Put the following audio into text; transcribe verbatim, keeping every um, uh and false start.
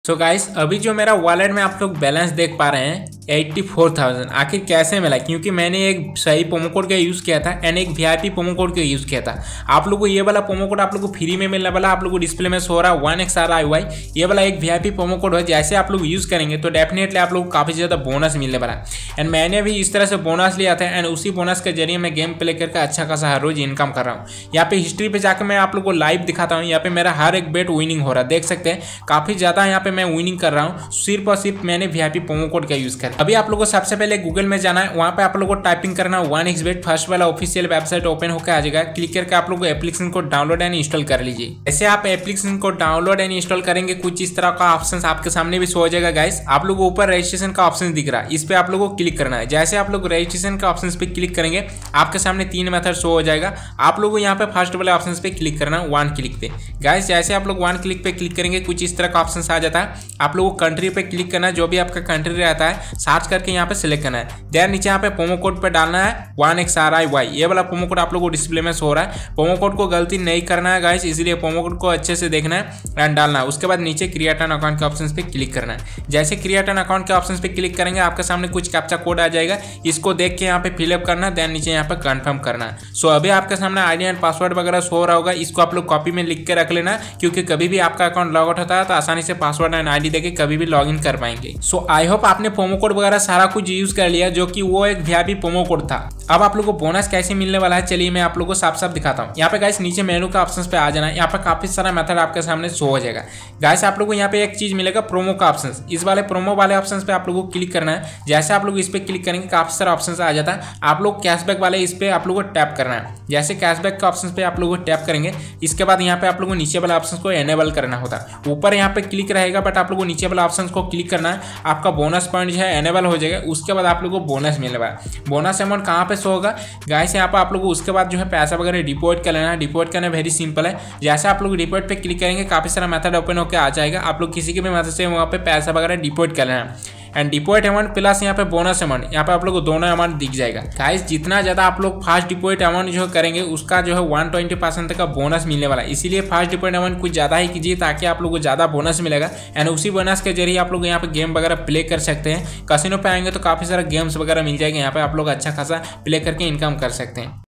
सो so guys, अभी जो मेरा वॉलेट में आप लोग बैलेंस देख पा रहे हैं चौरासी हज़ार, आखिर कैसे मिला? क्योंकि मैंने एक सही प्रोमो कोड का यूज़ किया था एंड एक वीआईपी प्रोमो कोड का यूज़ किया था। आप लोगों को ये वाला प्रोमो कोड आप लोग को फ्री में मिलने वाला, आप लोग को डिस्प्ले में शो हो रहा है one X R I Y. ये वाला एक वीआईपी प्रोमो कोड है, जैसे आप लोग यूज़ करेंगे तो डेफिनेटली आप लोग को काफ़ी ज़्यादा बोनस मिलने वाला है। एंड मैंने भी इस तरह से बोनस लिया था एंड उसी बोनस के जरिए मैं गेम प्ले करके अच्छा खासा हर रोज इनकम कर रहा हूँ। यहाँ पे हिस्ट्री पे जाकर मैं आप लोग को लाइव दिखाता हूँ। यहाँ पे मेरा हर एक बेट विनिंग हो रहा है, देख सकते हैं काफ़ी ज़्यादा यहाँ पे मैं विनिंग कर रहा हूँ, सिर्फ और सिर्फ मैंने वीआईपी प्रोमो कोड का यूज किया। अभी आप लोगों को सबसे पहले गूगल में जाना है, वहां पे आप लोगों को टाइपिंग करना है वन एक्स बेट, फर्स्ट वाला ऑफिशियल वेबसाइट ओपन होकर आ जाएगा। क्लिक करके आप लोगों को एप्लीकेशन को डाउनलोड एंड इंस्टॉल कर लीजिए। ऐसे आप एप्लीकेशन को डाउनलोड एंड इंस्टॉल करेंगे, कुछ इस तरह का ऑप्शन आपके सामने भी शो हो जाएगा। गाइस, आप लोगों को ऊपर रजिस्ट्रेशन का ऑप्शन दिख रहा है, इस पे आप लोगों को क्लिक करना है। जैसे आप लोग रजिस्ट्रेशन का ऑप्शन पे क्लिक करेंगे, आपके सामने तीन मेथड शो हो जाएगा। आप लोगों को यहाँ पे फर्स्ट वाले ऑप्शन पे क्लिक करना है, वन क्लिक पे। गाइस, जैसे आप लोग वन क्लिक पे क्लिक करेंगे, कुछ इस तरह का ऑप्शन आ जाता है। आप लोगों को कंट्री पे क्लिक करना है, जो भी आपका कंट्री रहता है सर्च करके यहाँ पे सिलेक्ट करना है। देन नीचे यहाँ पे प्रोमो कोड पे डालना है one X R I Y. ये वाला प्रोमो कोड आप लोगों को डिस्प्ले में शो हो रहा है। प्रोमो कोड को गलती नहीं करना है गाइस, इसलिए प्रोमो कोड को अच्छे से देखना है एंड डालना है। उसके बाद नीचे क्रिएट एन अकाउंट के ऑप्शन पे क्लिक करना है। जैसे क्रिएट एन अकाउंट के ऑप्शन पे क्लिक करेंगे, आपके सामने कुछ कैप्चा कोड आ जाएगा, इसको देख के यहाँ पे फिलअप करना है। देन नीचे यहाँ पे कंफर्म करना है। सो अभी आपके सामने आईडी एंड पासवर्ड वगैरह शो हो रहा होगा, इसको आप लोग कॉपी में लिख के रख लेना, क्योंकि कभी भी आपका अकाउंट लॉग आउट होता है तो आसानी से पासवर्ड एंड आईडी देके कभी भी लॉग इन कर पाएंगे। सो आई होप आपने प्रोमो कोड वगैरह सारा कुछ यूज कर लिया, जो कि वो एक वीआईपी प्रोमो कोड था। अब आप लोगों को बोनस कैसे मिलने वाला है, चलिए मैं आप लोगों को साफ साफ दिखाता हूँ। यहाँ पे गाइस नीचे मेनू का ऑप्शन पे आ जाना है। यहाँ पे काफी सारा मेथड आपके सामने शो हो जाएगा। गाइस, आप लोगों को यहाँ पे एक चीज मिलेगा, प्रोमो का ऑप्शन। इस वाले प्रोमो वाले ऑप्शन पे आप लोगों को क्लिक करना है। जैसे आप लोग इस पे क्लिक करेंगे, काफी सारा ऑप्शन आ जाता है। आप लोग कैशबैक वाले इस पे आप लोगों को टैप करना है। जैसे कैशबैक के ऑप्शन पे आप लोगों को टैप करेंगे, इसके बाद यहाँ पे आप लोगों को नीचे वाले ऑप्शन को एनेबल करना होता है। ऊपर यहाँ पे क्लिक रहेगा, बट आप लोगों को नीचे वाले ऑप्शन को क्लिक करना है। आपका बोनस पॉइंट जो है एनेबल हो जाएगा। उसके बाद आप लोगों को बोनस मिलने वाला है। बोनस अमाउंट कहाँ पे शो होगा गाइस, यहाँ पे आप लोगों को उसके बाद जो है पैसा वगैरह डिपॉजिट कर लेना है। डिपॉजिट करना वेरी सिंपल है। जैसे आप लोग डिपॉजिट पे क्लिक करेंगे, काफी सारा मेथड ओपन होकर आ जाएगा। आप लोग किसी के भी मेथड से वहाँ पे पैसा वगैरह डिपॉजिट कर लेना है। एंड डिपॉजिट अमाउंट प्लस यहाँ पे बोनस अमाउंट, यहाँ पे आप लोग को दोनों अमाउंट दिख जाएगा। गाइस, जितना ज्यादा आप लोग फास्ट डिपॉजिट अमाउंट जो करेंगे, उसका जो है वन ट्वेंटी परसेंट तक का बोनस मिलने वाला है। इसीलिए फास्ट डिपॉजिट अमाउंट कुछ ज्यादा ही कीजिए, ताकि आप लोग को ज्यादा बोनस मिलेगा। एंड उसी बोनस के जरिए आप लोग यहाँ पे गेम वगैरह प्ले कर सकते हैं। कसिनो पे आएंगे तो काफी सारा गेम्स वगैरह मिल जाएंगे, यहाँ पे आप लोग अच्छा खासा प्ले करके इनकम कर सकते हैं।